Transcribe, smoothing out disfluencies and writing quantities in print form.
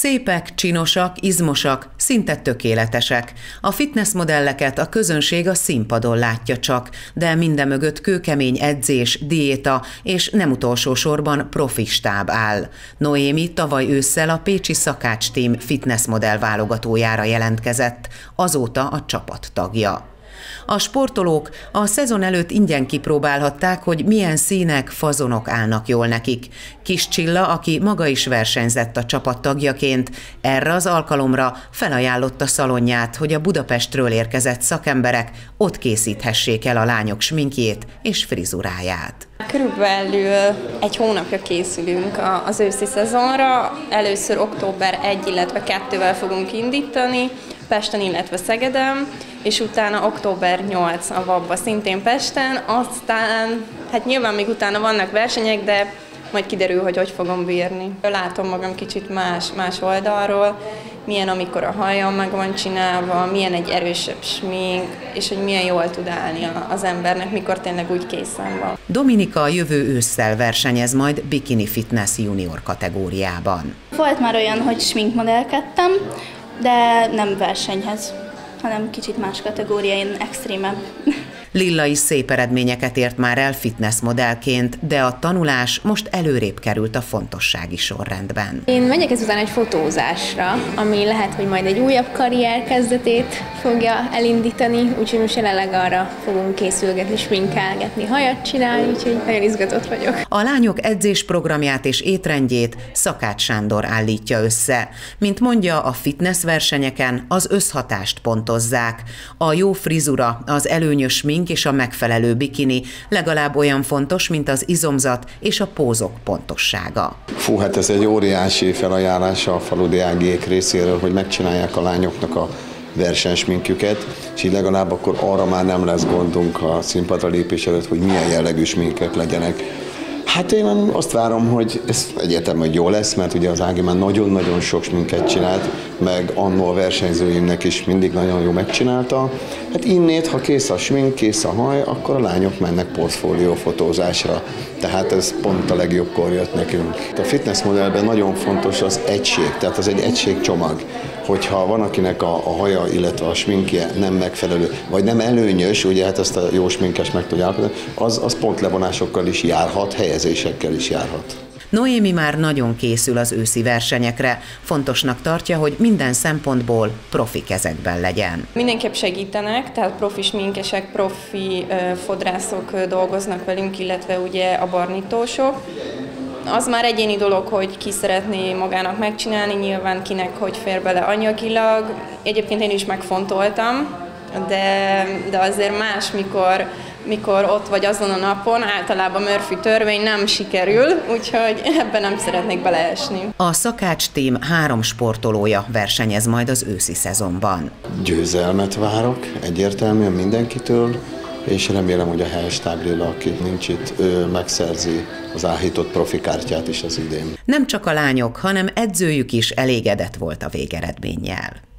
Szépek, csinosak, izmosak, szinte tökéletesek. A fitnessmodelleket a közönség a színpadon látja csak, de mindemögött kőkemény edzés, diéta és nem utolsó sorban profi stáb áll. Noémi tavaly ősszel a pécsi Szakács Team fitnessmodell válogatójára jelentkezett, azóta a csapat tagja. A sportolók a szezon előtt ingyen kipróbálhatták, hogy milyen színek, fazonok állnak jól nekik. Kis Csilla, aki maga is versenyzett a csapat tagjaként, erre az alkalomra felajánlotta szalonját, hogy a Budapestről érkezett szakemberek ott készíthessék el a lányok sminkjét és frizuráját. Körülbelül egy hónapja készülünk az őszi szezonra. Először október 1, illetve 2-vel fogunk indítani, Pesten, illetve Szegeden, és utána október 8 a VAB-ba, szintén Pesten, aztán, hát nyilván még utána vannak versenyek, de majd kiderül, hogy fogom bírni. Látom magam kicsit más oldalról, milyen amikor a hajam meg van csinálva, milyen egy erősebb smink, és hogy milyen jól tud állni az embernek, mikor tényleg úgy készen van. Dominika jövő ősszel versenyez majd bikini fitness junior kategóriában. Volt már olyan, hogy sminkmodellkedtem, de nem versenyhez, hanem kicsit más kategóriáin, extrémebb. Lilla is szép eredményeket ért már el fitnessmodellként, de a tanulás most előrébb került a fontossági sorrendben. Én megyek ezután egy fotózásra, ami lehet, hogy majd egy újabb karrier kezdetét fogja elindítani, úgyhogy most jelenleg arra fogunk készülgetni, sminkelgetni, hajat csinálni, úgyhogy nagyon izgatott vagyok. A lányok edzésprogramját és étrendjét Szakács Sándor állítja össze. Mint mondja, a fitness versenyeken az összhatást pontozzák. A jó frizura, az előnyös smink és a megfelelő bikini legalább olyan fontos, mint az izomzat és a pózok pontossága. Fú, hát ez egy óriási felajánlás a faludiágiék részéről, hogy megcsinálják a lányoknak a versenysminkjüket, és így legalább akkor arra már nem lesz gondunk a színpadra lépés előtt, hogy milyen jellegű sminkek legyenek. Hát én azt várom, hogy ez egyértelmű, hogy jó lesz, mert ugye az Ági már nagyon-nagyon sok sminket csinált, meg annó a versenyzőimnek is mindig nagyon jó megcsinálta. Hát innét, ha kész a smink, kész a haj, akkor a lányok mennek portfóliófotózásra. Tehát ez pont a legjobbkor jött nekünk. A fitnessmodellben nagyon fontos az egység, tehát az egy egységcsomag. Hogyha van akinek a haja, illetve a sminkje nem megfelelő, vagy nem előnyös, ugye hát ezt a jó sminkes meg tudja állapítani, az pontlevonásokkal is járhat, helyezésekkel is járhat. Noémi már nagyon készül az őszi versenyekre. Fontosnak tartja, hogy minden szempontból profi kezekben legyen. Mindenképp segítenek, tehát profi sminkesek, profi fodrászok dolgoznak velünk, illetve ugye a barnítósok. Az már egyéni dolog, hogy ki szeretné magának megcsinálni, nyilván kinek hogy fér bele anyagilag. Egyébként én is megfontoltam, de azért más, mikor ott vagy azon a napon, általában Murphy törvény nem sikerül, úgyhogy ebben nem szeretnék beleesni. A Szakács Team 3 sportolója versenyez majd az őszi szezonban. Győzelmet várok egyértelműen mindenkitől, és remélem, hogy a helyestáb Lilla, aki nincs itt, ő megszerzi az áhított profikártyát is az idén. Nem csak a lányok, hanem edzőjük is elégedett volt a végeredménnyel.